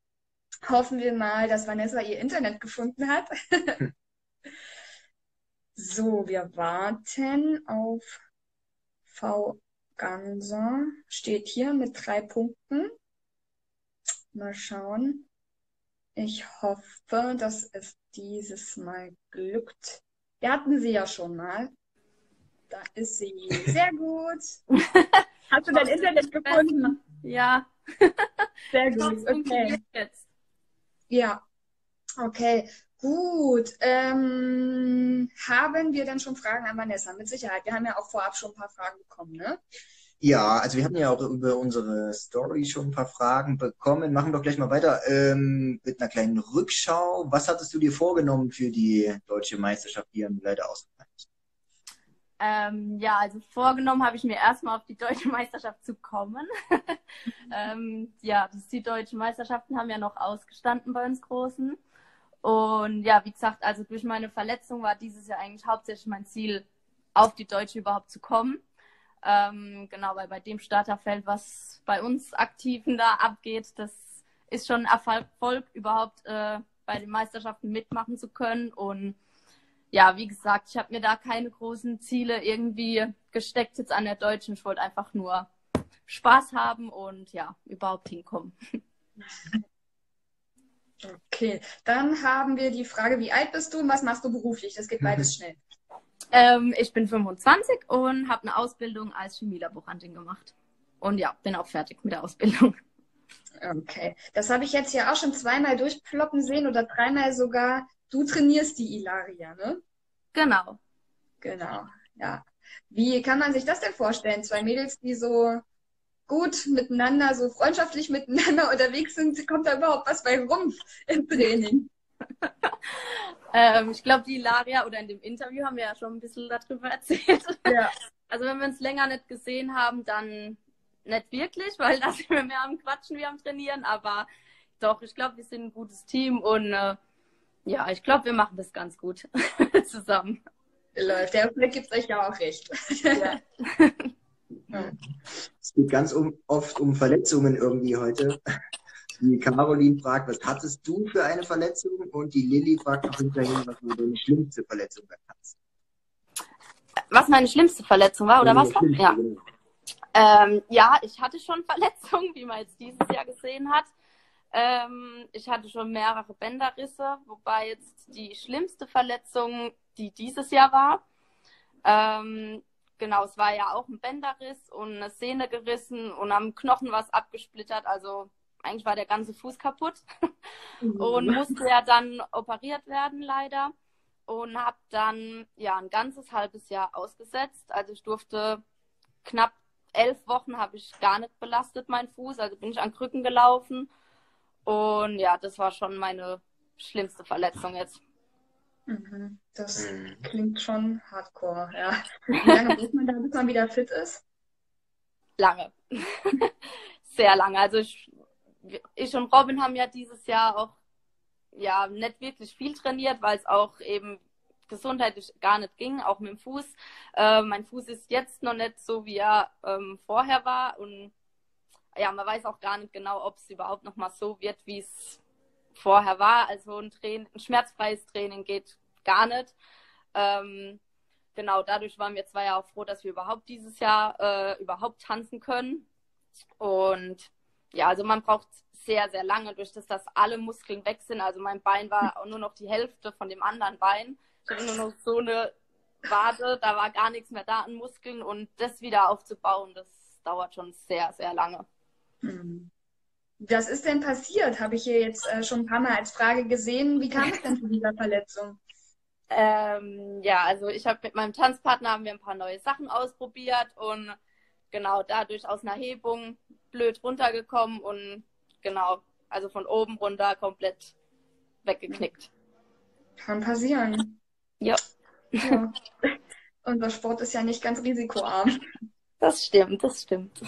Hoffen wir mal, dass Vanessa ihr Internet gefunden hat. So, wir warten auf V. Ganser. Steht hier mit 3 Punkten. Mal schauen. Ich hoffe, dass es dieses Mal glückt. Wir hatten sie ja schon mal. Da ist sie. Sehr gut. Hast du dein Internet gefunden? Ja, Sehr ich hoffe, gut. es Okay. funktioniert jetzt. Ja. Okay. Gut. Haben wir denn schon Fragen an Vanessa? Mit Sicherheit. Wir haben ja auch vorab schon ein paar Fragen bekommen, ne? Ja, also wir hatten ja auch über unsere Story schon ein paar Fragen bekommen. Machen wir doch gleich mal weiter mit einer kleinen Rückschau. Was hattest du dir vorgenommen für die deutsche Meisterschaft, die ja nun leider ausgefallen ist? Ja, also vorgenommen habe ich mir erstmal auf die deutsche Meisterschaft zu kommen. Ja, die deutschen Meisterschaften haben ja noch ausgestanden bei uns Großen. Und ja, wie gesagt, also durch meine Verletzung war dieses Jahr eigentlich hauptsächlich mein Ziel, auf die Deutsche überhaupt zu kommen. Genau, weil bei dem Starterfeld, was bei uns Aktiven da abgeht, das ist schon ein Erfolg, überhaupt bei den Meisterschaften mitmachen zu können. Und ja, wie gesagt, ich habe mir da keine großen Ziele irgendwie gesteckt jetzt an der Deutschen. Ich wollte einfach nur Spaß haben und ja, überhaupt hinkommen. Okay. Dann haben wir die Frage, wie alt bist du und was machst du beruflich? Das geht beides schnell. Ich bin 25 und habe eine Ausbildung als Chemielaborantin gemacht. Und ja, bin auch fertig mit der Ausbildung. Okay. Das habe ich jetzt hier auch schon 2-mal durchploppen sehen oder 3-mal sogar. Du trainierst die Ilaria, ne? Genau. Genau, ja. Wie kann man sich das denn vorstellen? 2 Mädels, die so gut miteinander, so freundschaftlich miteinander unterwegs sind, kommt da überhaupt was bei rum im Training? Ich glaube, die Ilaria oder in dem Interview haben wir ja schon ein bisschen darüber erzählt. Ja. Also wenn wir uns länger nicht gesehen haben, dann nicht wirklich, weil da sind wir mehr am Quatschen wie am Trainieren. Aber doch, ich glaube, wir sind ein gutes Team und ja, ich glaube, wir machen das ganz gut zusammen. Läuft. Der Fleck gibt euch ja auch recht. Ja. Es geht ganz oft um Verletzungen irgendwie heute. Die Caroline fragt, was hattest du für eine Verletzung? Und die Lilly fragt noch hinterher, was war deine schlimmste Verletzung hattest. Was meine schlimmste Verletzung war, oder was? Ja. Genau. Ja, ich hatte schon Verletzungen, wie man jetzt dieses Jahr gesehen hat. Ich hatte schon mehrere Bänderrisse, wobei jetzt die schlimmste Verletzung, die dieses Jahr war, genau, es war ja auch ein Bänderriss und eine Sehne gerissen und am Knochen was abgesplittert, also eigentlich war der ganze Fuß kaputt und musste ja dann operiert werden leider und habe dann ja ein ganzes halbes Jahr ausgesetzt. Also ich durfte knapp 11 Wochen habe ich gar nicht belastet, meinen Fuß, also bin ich an Krücken gelaufen und ja, das war schon meine schlimmste Verletzung jetzt. Das klingt schon hardcore, ja. Wie lange braucht man da, bis man wieder fit ist? Lange. Sehr lange. Also ich und Robin haben ja dieses Jahr auch ja nicht wirklich viel trainiert, weil es auch eben gesundheitlich gar nicht ging, auch mit dem Fuß. Mein Fuß ist jetzt noch nicht so, wie er vorher war und ja, man weiß auch gar nicht genau, ob es überhaupt noch mal so wird, wie es vorher war. Also ein schmerzfreies Training geht gar nicht. Genau, dadurch waren wir zwar ja auch froh, dass wir überhaupt dieses Jahr überhaupt tanzen können. Und ja, also man braucht sehr, sehr lange, durch das alle Muskeln weg sind. Also mein Bein war auch nur noch die Hälfte von dem anderen Bein. Ich hatte nur noch so eine Wade, da war gar nichts mehr da an Muskeln. Und das wieder aufzubauen, das dauert schon sehr, sehr lange. Was ist denn passiert? Habe ich hier jetzt schon ein paar Mal als Frage gesehen. Wie kam es denn zu dieser Verletzung? Ja, also ich habe mit meinem Tanzpartner haben wir ein paar neue Sachen ausprobiert und genau dadurch aus einer Hebung blöd runtergekommen und genau, also von oben runter komplett weggeknickt. Kann passieren. Ja. Ja. Unser Sport ist ja nicht ganz risikoarm. Das stimmt, das stimmt.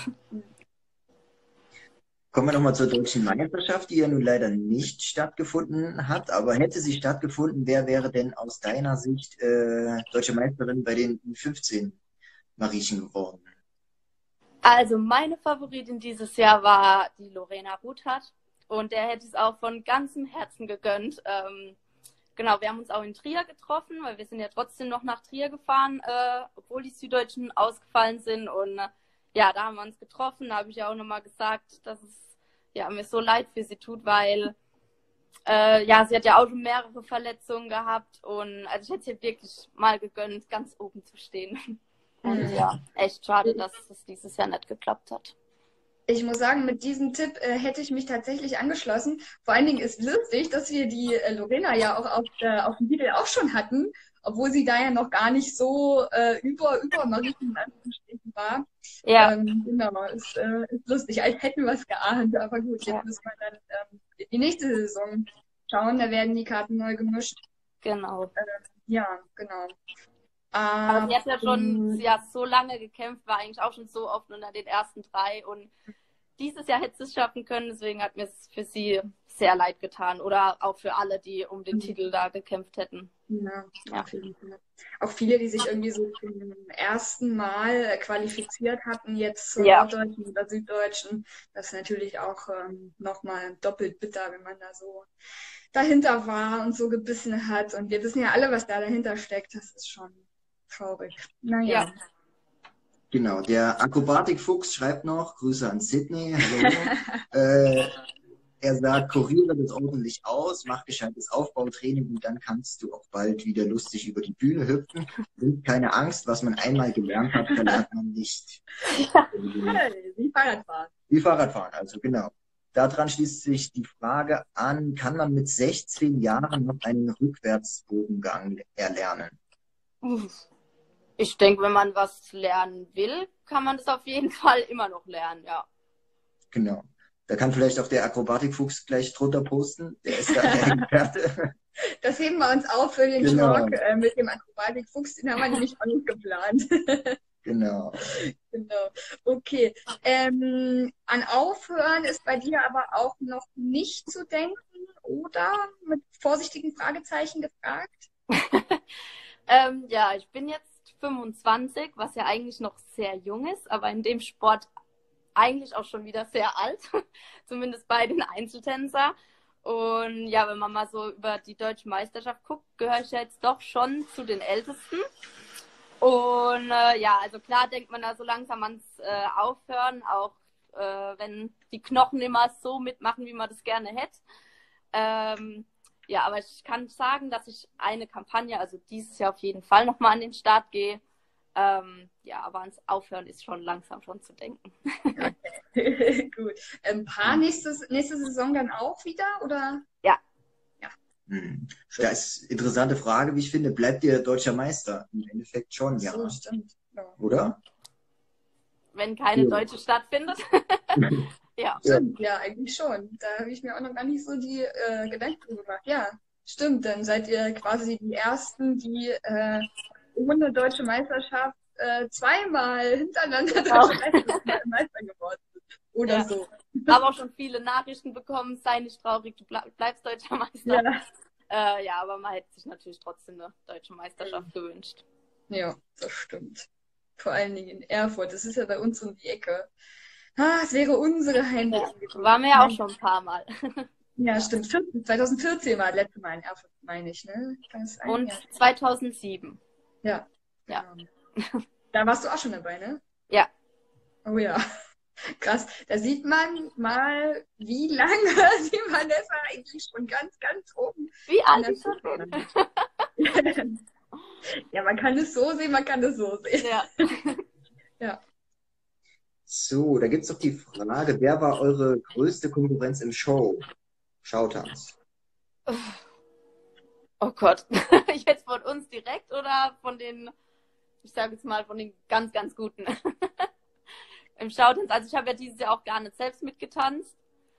Kommen wir nochmal zur deutschen Meisterschaft, die ja nun leider nicht stattgefunden hat. Aber hätte sie stattgefunden, wer wäre denn aus deiner Sicht deutsche Meisterin bei den U15 Mariechen geworden? Also meine Favoritin dieses Jahr war die Lorena Ruthardt und der hätte es auch von ganzem Herzen gegönnt. Genau, wir haben uns auch in Trier getroffen, weil wir sind ja trotzdem noch nach Trier gefahren, obwohl die Süddeutschen ausgefallen sind. Und ja, da haben wir uns getroffen. Da habe ich ja auch nochmal gesagt, dass es mir so leid für sie tut, weil sie hat ja auch schon mehrere Verletzungen gehabt. Und also ich hätte es ihr wirklich mal gegönnt, ganz oben zu stehen. Und ja, echt schade, dass es dieses Jahr nicht geklappt hat. Ich muss sagen, mit diesem Tipp hätte ich mich tatsächlich angeschlossen. Vor allen Dingen ist lustig, dass wir die Lorena ja auch auf dem Titel auch schon hatten, obwohl sie da ja noch gar nicht so über Marien in Anführungsstrichen war. Ja. Genau, ist lustig, als hätten wir es geahnt. Aber gut, jetzt müssen wir dann die nächste Saison schauen. Da werden die Karten neu gemischt. Genau. Ja, genau. Aber sie hat ja schon so lange gekämpft, war eigentlich auch schon so oft unter den ersten 3 und dieses Jahr hätte sie es schaffen können, deswegen hat mir es für sie sehr leid getan oder auch für alle, die um den Titel da gekämpft hätten. Ja, auf jeden Fall. Auch viele, die sich irgendwie so zum ersten Mal qualifiziert hatten, jetzt zur Norddeutschen oder Süddeutschen, das ist natürlich auch nochmal doppelt bitter, wenn man da so dahinter war und so gebissen hat. Und wir wissen ja alle, was da dahinter steckt. Das ist schon traurig. Naja. Ja. Genau, der Akrobatikfuchs schreibt noch, Grüße an Sydney, hallo. Er sagt, kuriere das ordentlich aus, mach gescheites Aufbautraining und dann kannst du auch bald wieder lustig über die Bühne hüpfen. Und keine Angst, was man einmal gelernt hat, verlernt man nicht. Wie Fahrradfahren. Wie Fahrradfahren, also genau. Daran schließt sich die Frage an, kann man mit 16 Jahren noch einen Rückwärtsbogengang erlernen? Ich denke, wenn man was lernen will, kann man das auf jeden Fall immer noch lernen, ja. Genau. Da kann vielleicht auch der Akrobatikfuchs gleich drunter posten. Der ist da der Experte. Das heben wir uns auf für den Talk mit dem Akrobatikfuchs. Den haben wir nämlich auch nicht geplant. Genau. Genau. Okay. An Aufhören ist bei dir aber auch noch nicht zu denken, oder? Mit vorsichtigen Fragezeichen gefragt. Ja, ich bin jetzt 25, was ja eigentlich noch sehr jung ist, aber in dem Sport eigentlich auch schon wieder sehr alt, zumindest bei den Einzeltänzer. Und ja, wenn man mal so über die deutsche Meisterschaft guckt, gehöre ich ja jetzt doch schon zu den Ältesten. Und also klar denkt man da so langsam ans Aufhören, auch wenn die Knochen immer so mitmachen, wie man das gerne hätte. Aber ich kann sagen, dass ich eine Kampagne, also dieses Jahr auf jeden Fall nochmal an den Start gehe. Aber ans Aufhören ist schon langsam schon zu denken. Okay. Gut. Paar nächste Saison dann auch wieder, oder? Ja. Das ist eine interessante Frage, wie ich finde. Bleibt ihr deutscher Meister? Im Endeffekt schon, ja. So, stimmt. Ja. Oder? Wenn keine deutsche stattfindet. Ja. Stimmt, ja, eigentlich schon. Da habe ich mir auch noch gar nicht so die Gedanken gemacht. Ja, stimmt. Dann seid ihr quasi die Ersten, die ohne deutsche Meisterschaft zweimal hintereinander deutsche Meister geworden sind. Oder so. Ich habe auch schon viele Nachrichten bekommen, sei nicht traurig, du bleibst deutscher Meister. Ja. Aber man hätte sich natürlich trotzdem eine deutsche Meisterschaft gewünscht. Ja, das stimmt. Vor allen Dingen in Erfurt. Das ist ja bei uns um die Ecke. Es wäre unsere Heimat. Ja, waren wir ja auch schon ein paar Mal. Ja, stimmt. 2014 war das letzte Mal in Erfurt, meine ich, ne? Und 2007. Ja. Da warst du auch schon dabei, ne? Ja. Oh ja. Krass. Da sieht man mal, wie lange die Vanessa eigentlich schon ganz, ganz oben. Wie alt ich schon bin. Ja, man kann es so sehen, man kann es so sehen. Ja. Ja. So, da gibt es doch die Frage, wer war eure größte Konkurrenz im Showtanz? Oh Gott. Jetzt von uns direkt oder von den, ich sage jetzt mal, von den ganz, ganz Guten? Im Showtanz. Also ich habe ja dieses Jahr auch gar nicht selbst mitgetanzt.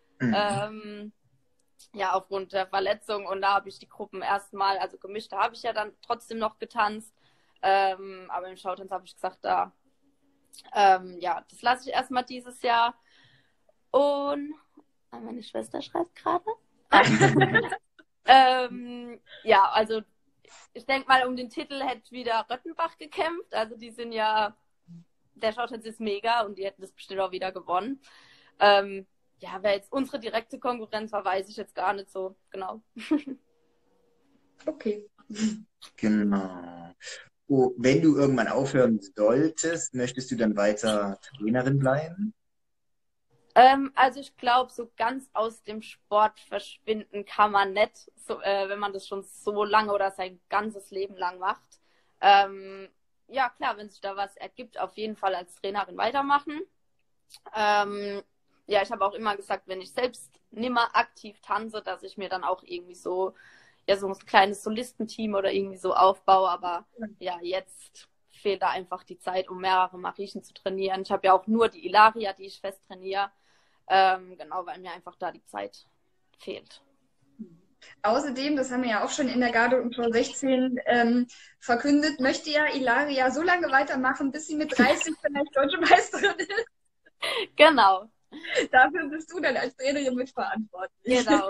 Aufgrund der Verletzung. Und da habe ich die Gruppen erstmal, also gemischt, da habe ich ja dann trotzdem noch getanzt. Aber im Showtanz habe ich gesagt, das lasse ich erstmal dieses Jahr. Und meine Schwester schreibt gerade. Also ich denke mal, um den Titel hätte wieder Röttenbach gekämpft. Also die sind ja, der Showtanz ist mega und die hätten das bestimmt auch wieder gewonnen. Wer jetzt unsere direkte Konkurrenz war, weiß ich jetzt gar nicht so genau. Okay. Genau. Oh, wenn du irgendwann aufhören solltest, möchtest du dann weiter Trainerin bleiben? Also ich glaube, so ganz aus dem Sport verschwinden kann man nicht, so, wenn man das schon so lange oder sein ganzes Leben lang macht. Ja, klar, wenn sich da was ergibt, auf jeden Fall als Trainerin weitermachen. Ja, ich habe auch immer gesagt, wenn ich selbst nimmer aktiv tanze, dass ich mir dann auch irgendwie so, ja, so ein kleines Solistenteam oder irgendwie so aufbaue. Aber ja, jetzt fehlt da einfach die Zeit, um mehrere Mariechen zu trainieren. Ich habe ja auch nur die Ilaria, die ich fest trainiere. Genau, weil mir einfach da die Zeit fehlt. Außerdem, das haben wir ja auch schon in der Garde und Tor 16 verkündet, möchte ja Ilaria so lange weitermachen, bis sie mit 30 vielleicht deutsche Meisterin ist. Genau. Dafür bist du dann als Trainerin mitverantwortlich. Genau.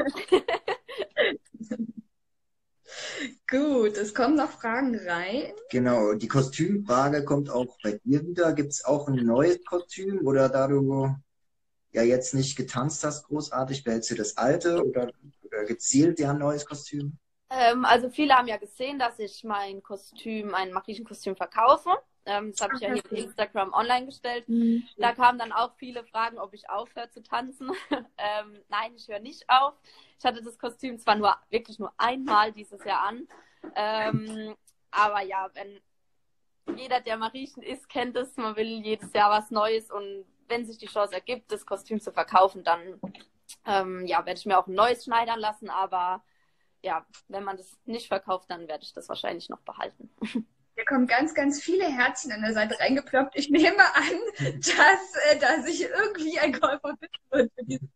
Gut, es kommen noch Fragen rein. Genau, die Kostümfrage kommt auch bei dir wieder. Gibt es auch ein neues Kostüm oder da du ja jetzt nicht getanzt hast großartig, behältst du das alte oder gezielt dir ein neues Kostüm? Also viele haben ja gesehen, dass ich mein Mariechenkostüm verkaufe. Das habe ich ja hier auf Instagram online gestellt. Da kamen dann auch viele Fragen, ob ich aufhöre zu tanzen. Nein, ich höre nicht auf. Ich hatte das Kostüm zwar wirklich nur einmal dieses Jahr an. Aber ja, wenn jeder, der Mariechen ist, kennt es. Man will jedes Jahr was Neues. Und wenn sich die Chance ergibt, das Kostüm zu verkaufen, dann ja, werde ich mir auch ein neues schneidern lassen. Aber ja, wenn man das nicht verkauft, dann werde ich das wahrscheinlich noch behalten. Hier kommen ganz, ganz viele Herzchen an der Seite reingeploppt. Ich nehme an, dass da sich irgendwie ein Käufer finden wird für dieses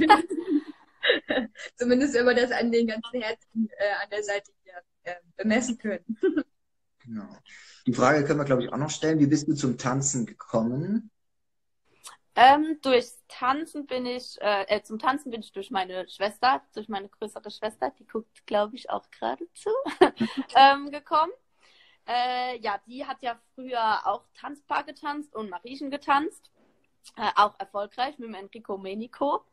Zumindest wenn wir das an den ganzen Herzen an der Seite hier bemessen können. Genau. Die Frage können wir, glaube ich, auch noch stellen. Wie bist du zum Tanzen gekommen? Durchs Tanzen bin ich, zum Tanzen bin ich durch meine Schwester, durch meine größere Schwester, die guckt, glaube ich, auch gerade zu, gekommen. Ja, die hat ja früher auch Tanzpaar getanzt und Mariechen getanzt. Auch erfolgreich mit dem Enrico Menico.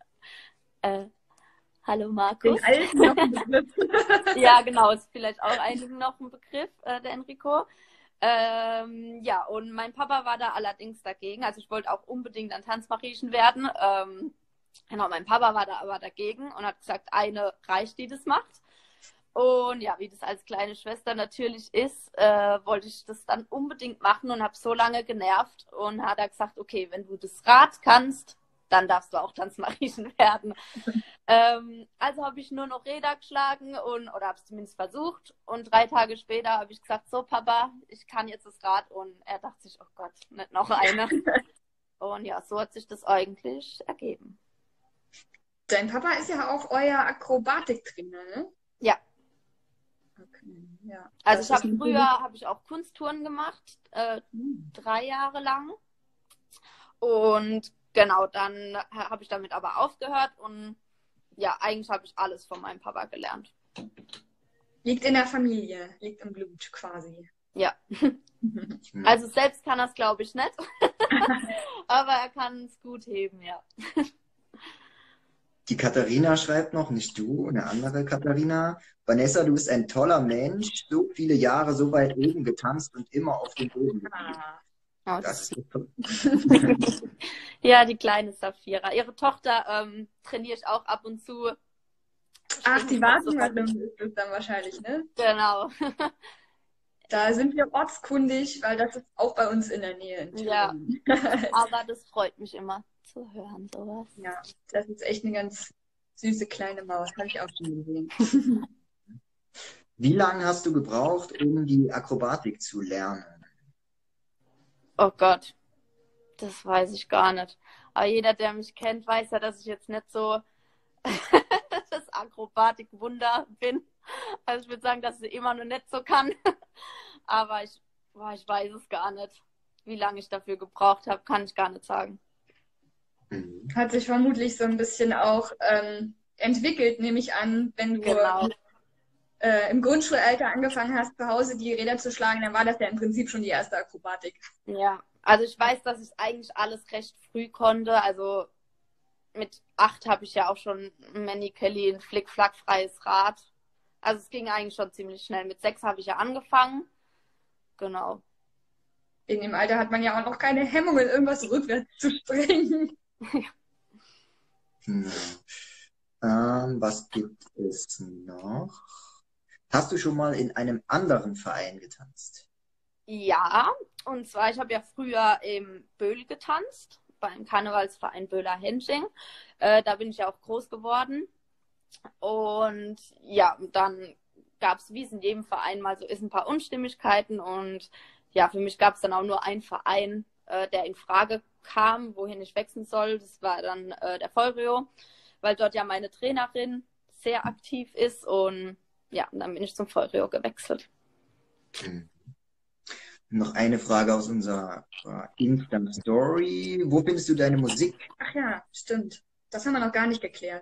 Hallo Markus. Den alten noch ein Begriff. Ja, genau, ist vielleicht auch einigen noch ein Begriff, der Enrico. Ja, und mein Papa war da allerdings dagegen. Also ich wollte auch unbedingt ein Tanzmariechen werden. Genau, mein Papa war da aber dagegen und hat gesagt, eine reicht, die das macht. Und ja, wie das als kleine Schwester natürlich ist, wollte ich das dann unbedingt machen und habe so lange genervt und hat er gesagt, okay, wenn du das Rad kannst, dann darfst du auch Tanzmariechen werden. Also habe ich nur noch Räder geschlagen oder habe es zumindest versucht. Und 3 Tage später habe ich gesagt, so Papa, ich kann jetzt das Rad. Und er dachte sich, oh Gott, nicht noch eine. Und ja, so hat sich das eigentlich ergeben. Dein Papa ist ja auch euer Akrobatiktrainer, ne? Ja. Okay, ja. Also früher habe ich auch Kunsttouren gemacht, 3 Jahre lang. Und genau, dann habe ich damit aber aufgehört und ja, eigentlich habe ich alles von meinem Papa gelernt. Liegt in der Familie, liegt im Blut quasi. Ja. Also selbst kann er es, glaube ich, nicht. Aber er kann es gut heben, ja. Die Katharina schreibt noch, nicht du, eine andere Katharina. Vanessa, du bist ein toller Mensch, so viele Jahre so weit oben getanzt und immer auf dem Boden geblieben. Das ist toll. Ja, die kleine Saphira. Ihre Tochter trainiere ich auch ab und zu. Ach, die Wasenhörnerin ist es dann wahrscheinlich, ne? Genau. Da sind wir ortskundig, weil das ist auch bei uns in der Nähe. Ja, aber das freut mich immer zu hören, sowas. Ja, das ist echt eine ganz süße kleine Maus. Habe ich auch schon gesehen. Wie lange hast du gebraucht, um die Akrobatik zu lernen? Oh Gott, das weiß ich gar nicht. Aber jeder, der mich kennt, weiß ja, dass ich jetzt nicht so das Akrobatik-Wunder bin. Also ich würde sagen, dass ich immer nur nicht so kann. Aber ich weiß es gar nicht. Wie lange ich dafür gebraucht habe, kann ich gar nicht sagen. Hat sich vermutlich so ein bisschen auch entwickelt, nehme ich an, wenn du im Grundschulalter angefangen hast, zu Hause die Räder zu schlagen, dann war das ja im Prinzip schon die erste Akrobatik. Ja, also ich weiß, dass ich eigentlich alles recht früh konnte. Also mit 8 habe ich ja auch schon Manny Kelly ein flick-flack-freies Rad Also es ging eigentlich schon ziemlich schnell. Mit 6 habe ich ja angefangen. Genau. In dem Alter hat man ja auch noch keine Hemmungen, irgendwas rückwärts zu springen. Hm. Was gibt es noch? Hast du schon mal in einem anderen Verein getanzt? Ja, und zwar, ich habe ja früher im Böhl getanzt, beim Karnevalsverein Böhler Hensching. Da bin ich ja auch groß geworden. Und ja, dann gab es, wie es in jedem Verein mal so ist, ein paar Unstimmigkeiten. Und ja, für mich gab es dann auch nur einen Verein, der in Frage kam, wohin ich wechseln soll. Das war dann der Vollrio, weil dort ja meine Trainerin sehr aktiv ist. Und ja, und dann bin ich zum Vollrio gewechselt. Hm. Noch eine Frage aus unserer Insta-Story. Wo findest du deine Musik? Ach ja, stimmt. Das haben wir noch gar nicht geklärt.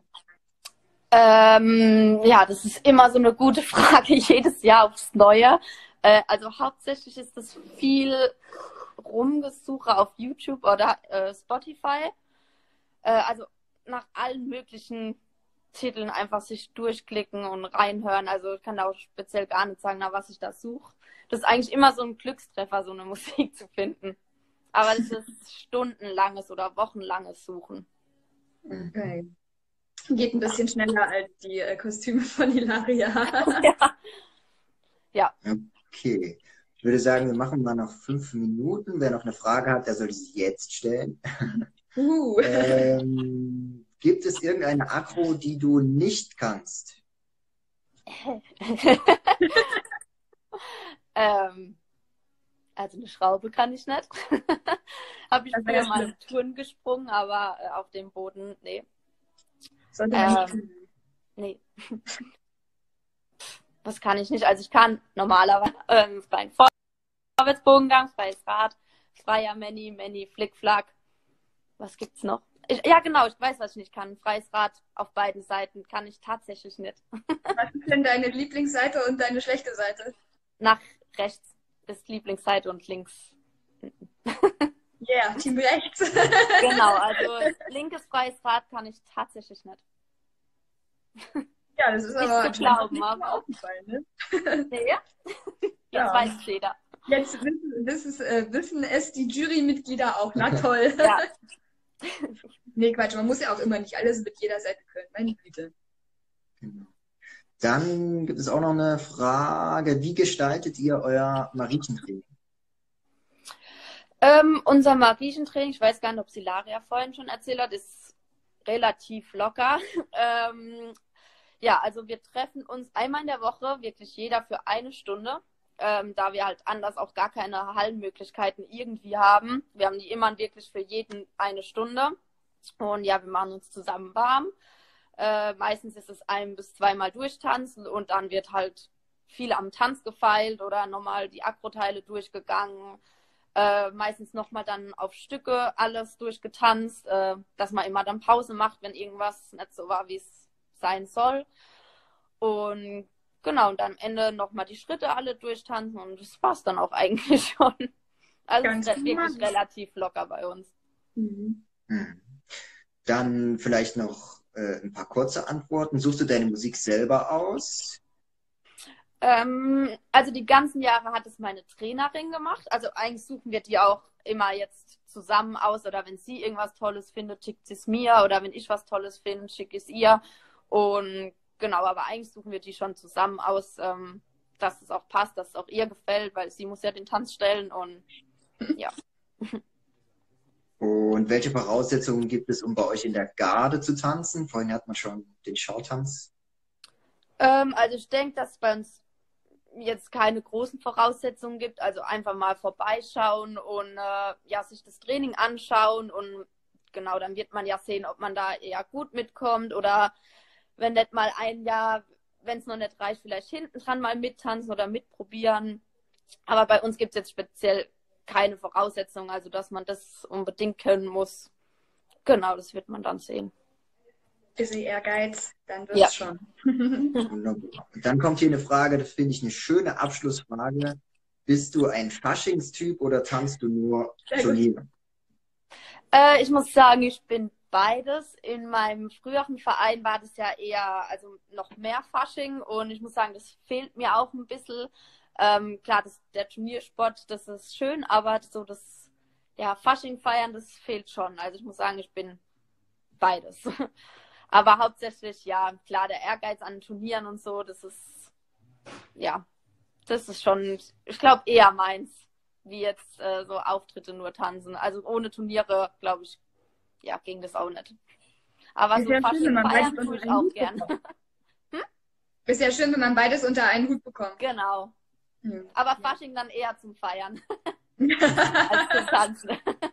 Ja, das ist immer so eine gute Frage, jedes Jahr aufs Neue. Also hauptsächlich ist das viel Rumgesuche auf YouTube oder Spotify. Also nach allen möglichen Titeln einfach sich durchklicken und reinhören. Also ich kann da auch speziell gar nicht sagen, nach was ich da suche. Das ist eigentlich immer so ein Glückstreffer, so eine Musik zu finden. Aber das ist stundenlanges oder wochenlanges Suchen. Okay. Geht ein bisschen schneller als die Kostüme von Hilaria. Ja. Okay. Ich würde sagen, wir machen mal noch 5 Minuten. Wer noch eine Frage hat, der soll sie jetzt stellen. Gibt es irgendeine Akro, die du nicht kannst? Also eine Schraube kann ich nicht. Habe ich Das früher wär mal schlimm. in Touren gesprungen, aber auf dem Boden, nee. Sollte man nicht tun. Nee. Das kann ich nicht. Also ich kann normalerweise freien Vorwärtsbogengang, freies Rad, freier Many, Flickflack. Was gibt's noch? Ja, genau, ich weiß, was ich nicht kann. Freies Rad auf beiden Seiten kann ich tatsächlich nicht. Was ist denn deine Lieblingsseite und deine schlechte Seite? Nach rechts ist Lieblingsseite und links. Yeah, Team rechts. Genau, also linkes freies Rad kann ich tatsächlich nicht. Ja, das ist Nicht aber zu glauben, nicht mal aber aufgefallen, ne? nee. Jetzt Ja. weiß es jeder. Jetzt wissen es die Jurymitglieder auch. Na toll. Ja. Nee, Quatsch, man muss ja auch immer nicht alles mit jeder Seite können. Meine Güte. Genau. Dann gibt es auch noch eine Frage. Wie gestaltet ihr euer Mariechentraining? Unser Mariechentraining, ich weiß gar nicht, ob Hilaria vorhin schon erzählt hat, ist relativ locker. Ja, also wir treffen uns einmal in der Woche, wirklich jeder für 1 Stunde, da wir halt anders auch gar keine Hallenmöglichkeiten irgendwie haben. Wir haben die immer wirklich für jeden 1 Stunde. Und ja, wir machen uns zusammen warm. Meistens ist es 1- bis 2-mal durchtanzen und dann wird halt viel am Tanz gefeilt oder nochmal die Akroteile durchgegangen. Meistens nochmal dann auf Stücke alles durchgetanzt, dass man immer dann Pause macht, wenn irgendwas nicht so war, wie es sein soll. Und genau, und am Ende nochmal die Schritte alle durchtanzen und das war's dann auch eigentlich schon. Also es ist wirklich relativ locker bei uns. Mhm. Dann vielleicht noch ein paar kurze Antworten. Suchst du deine Musik selber aus? Also die ganzen Jahre hat es meine Trainerin gemacht. Also eigentlich suchen wir die auch immer jetzt zusammen aus. Oder wenn sie irgendwas Tolles findet, schickt sie es mir. Oder wenn ich was Tolles finde, schicke ich es ihr. Und genau, aber eigentlich suchen wir die schon zusammen aus, dass es auch passt, dass es auch ihr gefällt, weil sie muss ja den Tanz stellen und ja. Und welche Voraussetzungen gibt es, um bei euch in der Garde zu tanzen? Vorhin hat man schon den Schautanz. Also ich denke, dass es bei uns jetzt keine großen Voraussetzungen gibt. Also einfach mal vorbeischauen und ja, sich das Training anschauen und genau, dann wird man ja sehen, ob man da eher gut mitkommt oder wenn nicht mal ein Jahr, wenn es noch nicht reicht, vielleicht hinten dran mal mittanzen oder mitprobieren. Aber bei uns gibt es jetzt speziell keine Voraussetzungen, also dass man das unbedingt können muss. Genau, das wird man dann sehen. Bisschen Ehrgeiz, dann wird's Ja. schon. Wunderbar. Und dann kommt hier eine Frage, das finde ich eine schöne Abschlussfrage. Bist du ein Faschingstyp oder tanzt du nur Sehr gut. Turniere? Ich muss sagen, ich bin beides. In meinem früheren Verein war das ja eher, also noch mehr Fasching und ich muss sagen, das fehlt mir auch ein bisschen. Klar, der Turniersport, das ist schön, aber so das Fasching feiern, das fehlt schon. Also ich muss sagen, ich bin beides. Aber hauptsächlich, ja, klar, der Ehrgeiz an Turnieren und so, das ist schon, ich glaube, eher meins, wie jetzt so Auftritte nur tanzen. Also ohne Turniere, glaube ich, ja, ging das auch nicht. Aber Ist so ja schön, wenn Fasching man feiern beides tue unter ich einen auch Hut gern. bekommt. Ist ja schön, wenn man beides unter einen Hut bekommt. Genau. Ja. Aber Fasching dann eher zum Feiern als zum Tanzen.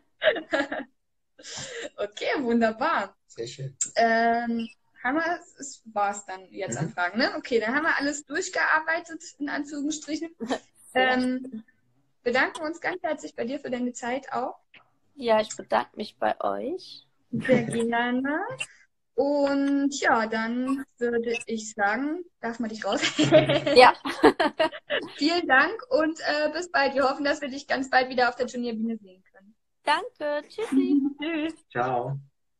Okay, wunderbar. Sehr schön. Es war's dann jetzt an Fragen, ne? Okay, dann haben wir alles durchgearbeitet, in Anführungsstrichen. Bedanken uns ganz herzlich bei dir für deine Zeit auch. Ja, ich bedanke mich bei euch. Sehr gerne. Und ja, dann würde ich sagen, darf man dich raus? Ja. Vielen Dank und bis bald. Wir hoffen, dass wir dich ganz bald wieder auf der Turnierbühne sehen können. Danke. Tschüssi. Tschüss. Ciao.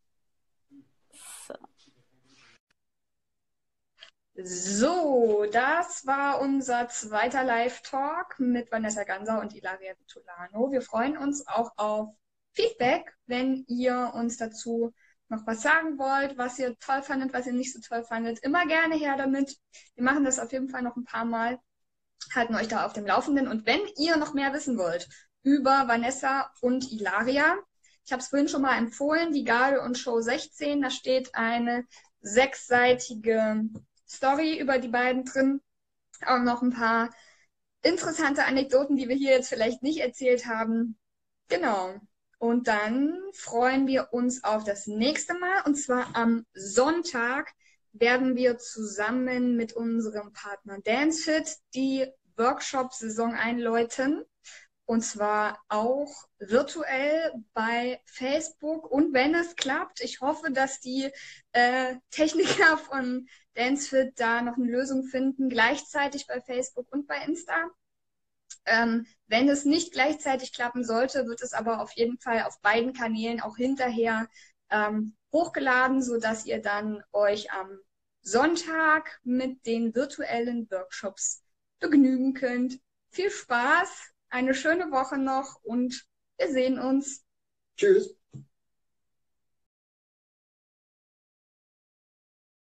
So, das war unser zweiter Live-Talk mit Vanessa Gansau und Ilaria Vitulano. Wir freuen uns auch auf Feedback, wenn ihr uns dazu noch was sagen wollt, was ihr toll fandet, was ihr nicht so toll fandet. Immer gerne her damit. Wir machen das auf jeden Fall noch ein paar Mal, halten euch da auf dem Laufenden. Und wenn ihr noch mehr wissen wollt über Vanessa und Ilaria, ich habe es vorhin schon mal empfohlen, die Garde und Show 16, da steht eine 6-seitige Story über die beiden drin. Auch noch ein paar interessante Anekdoten, die wir hier jetzt vielleicht nicht erzählt haben. Genau. Und dann freuen wir uns auf das nächste Mal. Und zwar am Sonntag werden wir zusammen mit unserem Partner DanceFit die Workshop-Saison einläuten. Und zwar auch virtuell bei Facebook. Und wenn es klappt, ich hoffe, dass die Techniker von DanceFit da noch eine Lösung finden, gleichzeitig bei Facebook und bei Insta. Wenn es nicht gleichzeitig klappen sollte, wird es aber auf jeden Fall auf beiden Kanälen auch hinterher hochgeladen, sodass ihr dann euch am Sonntag mit den virtuellen Workshops begnügen könnt. Viel Spaß! Eine schöne Woche noch und wir sehen uns. Tschüss.